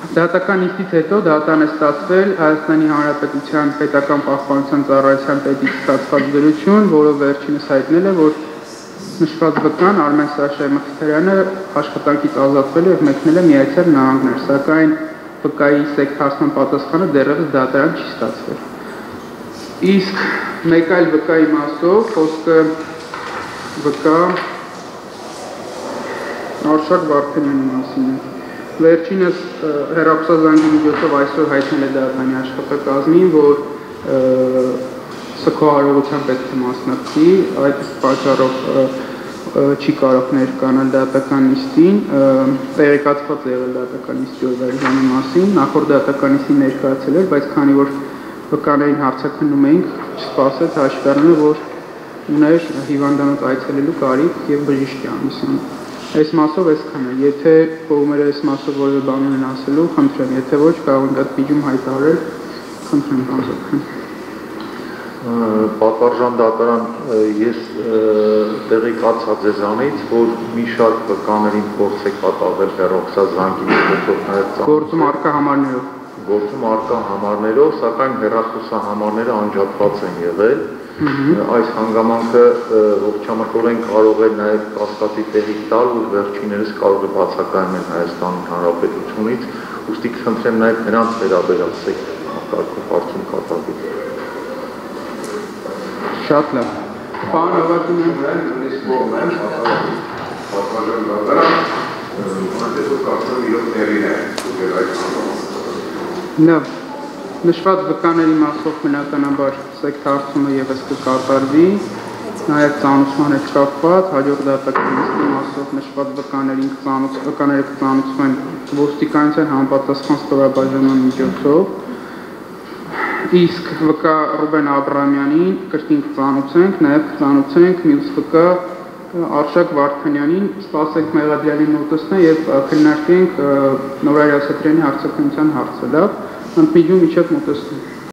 Դատական նիստից հետո դատան է ստացվել Հայաստանի Հանրապետության պետական պահպանության ծառայության պետից ստացված դրություն, որը վերջինս հայտնել է, որ նշված վկան Արմեն Սաշայի Մխիթարյանը աշխատանքից ազատվել է եւ մեկնել է Միացյալ Նահանգներ, սակայն վկայի սեկթարման պատասխանը դեռևս դատարան չի ստացվել։ Իսկ մեկ այլ վկայի մասով խոսքը վկա Արշակ Վարդանյանի մասին է։ Վերջինս հեռախոսազանգի միջոցով այսօր հայտնել է դատարանի աշխատակազմին, որ ՍՔՈ արարողության պետք է մասնակցի, այդ պատճառով չի կարող ներկայանալ դատական նիստին, տեղեկացված է եղել դատական նիստի օրվա մասին, նախորդ դատական նիստին ներկայացել էր, բայց քանի որ վկաներին հարցաքննում էինք, չսպասեց հաշվառանը, որ ուներ հիվանդանոց այցելելու կարիք եւ բժիշկի ամուսին։ Այս մասով այսքան է, եթե կողմերը այս մասով որևէ բան ունեն ասելու, խնդրեմ, եթե ոչ, կարող ենք այդ միջում հայտարարել, խնդրեմ բանզոքեն։ Պատվարժան դատարան, ես տեղեկացա ձեզանից, որ մի շարք վկաներին փորձ է կատարվել հեռախոսազանգի միջոցով նաև գործում առկա համարներով։ Գործում առկա համարներով, սակայն հեռախոսահամարները անջատված են եղել։ Այս հանգամանքը ողջամտորեն կարող է նաև կասկածի տեղիք տալ, որ վերջիներս կարող է բացակայել Հայաստանի Հանրապետությունից, ուստի կխնդրեմ նաև նրանց վերաբերյալ կարգով հարցում կատարվի։ Շատ լավ։ Պարոն Ավագիմյան, նույնիսկ կողմեն, պատվարժան դատարան, անտեսով կարծում իրոք ներին է, ուղղել այս հանգամանքը։ Լավ, նշված վկաների մասով բնականաբար սեկթարցումը եւս կկատարվի, նաեւ ծանուցման հետ կապված հաջորդ դատական նիստի մասով նշված վկաները կծանուցվեն ոստիկանության համապատասխան ստորաբաժանման միջոցով, իսկ վկա Ռուբեն Աբրահամյանին կրկին կծանուցենք, նաեւ կծանուցենք մյուս վկա Արշակ Վարդանյանին, սպասենք Մեղադրյանի նոտուսն եւ քննարկենք Նորայր Ասատրյանի հարցաքննության հարցը, լավ, ընդմիջում իջեք մոտեցնում։